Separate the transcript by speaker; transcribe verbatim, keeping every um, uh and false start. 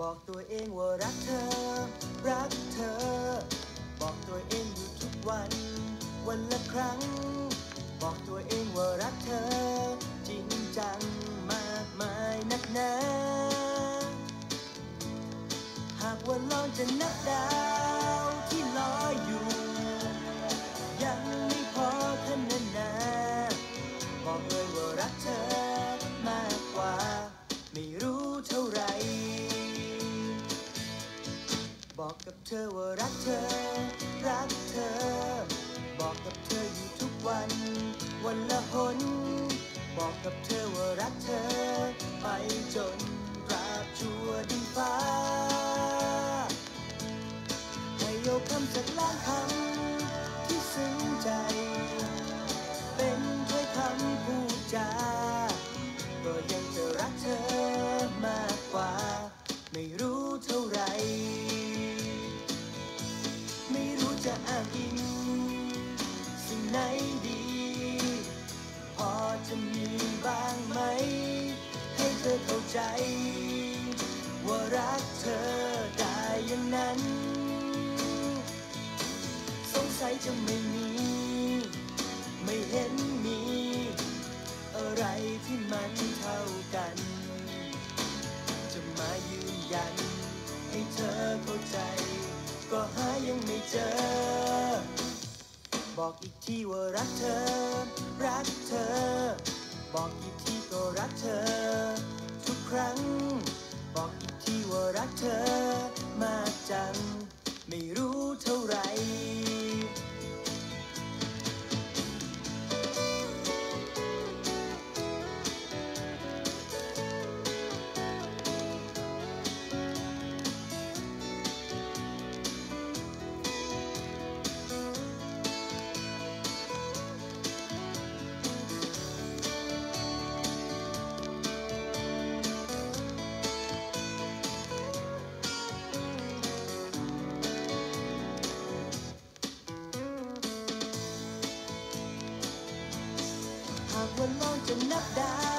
Speaker 1: บอกตัวเองว่ารักเธอรักเธอบอกตัวเองอยู่ทุกวันวันละครั้งบอกตัวเองว่ารักเธอจริงจังมากมายนักหนาหากว่าลองจะนับดาวที่ลอยอยู่ยังไม่พอขนาดนาบอกเลยว่ารักเธอมากกว่าไม่รู้เท่าไรบอกกับเธอว่ารักเธอรักเธอบอกกับเธออยู่ทุกวันวันละหนบอกกับเธอว่ารักเธอไปจนตราบชั่วดินฟ้าให้โยกคำสักล้านคำที่ซึ้งใจเป็นถ้อยคำพูดจาก็ยังจะรักเธอมากกว่าไม่รู้เท่าไรไม่รู้จะอ้างอิงสิ่งไหนดีพอจะมีบ้างไหมให้เธอเข้าใจว่ารักเธอได้อย่างนั้นสงสัยจะไม่มีไม่เห็นมีอะไรที่มันเท่ากันจะมายืนยันให้เธอเข้าใจก็หายังไม่เจอบอกอีกทีว่ารักเธอรักเธอบอกอีกทีก็รักเธอทุกครั้งบอกอีกทีว่ารักเธอมากจังไม่รู้เท่าไรหากว่าลองจะนับดา